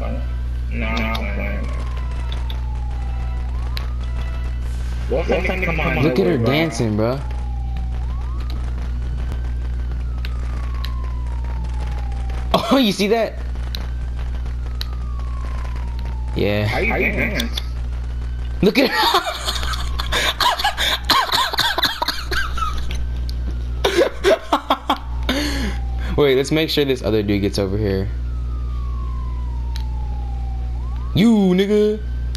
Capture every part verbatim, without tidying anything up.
No, I'm playing. What's that thing come on? Look at her dancing, bro. Oh, you see that? Yeah. How you dance? Look at her. Wait, let's make sure this other dude gets over here. You, nigga.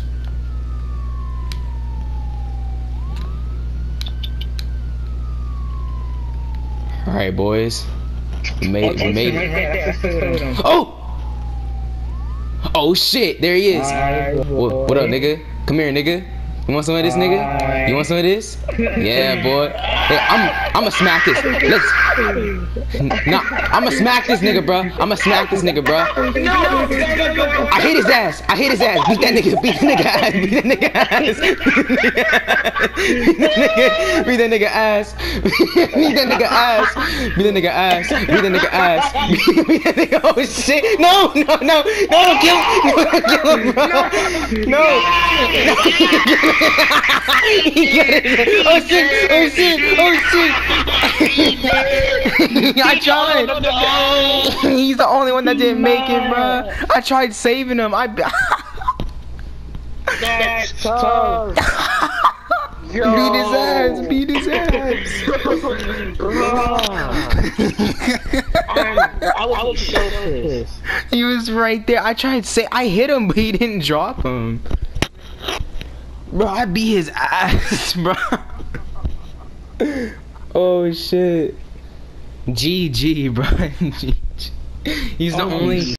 Alright, boys. We made, we made it. Oh! Oh shit, there he is. What, what up, nigga? Come here, nigga. You want some of this, nigga? You want some of this? Yeah, boy. Hey, I'm, I'ma smack this. Let's. Nah, I'ma smack this nigga, bro. I'ma smack this nigga, bro. I hit his ass. I hit his ass. Beat that nigga. Beat that nigga ass. Beat that nigga ass. Beat that nigga. Beat that nigga ass. Beat that nigga ass. Beat that nigga ass. Beat that nigga ass. Beat that nigga. Oh shit! No, no, no, no! Don't kill him! No, don't kill him, bro! No! No! He got it! Oh shit! Oh shit! Oh shit! I tried. He's the only one that didn't make it, bro. I tried saving him. I. That's tough. Beat his ass. Beat his ass. I was so pissed. He was right there. I tried to say I hit him, but he didn't drop him. Bro, I beat his ass, bro. Oh shit. G G, bro. G G. He's the only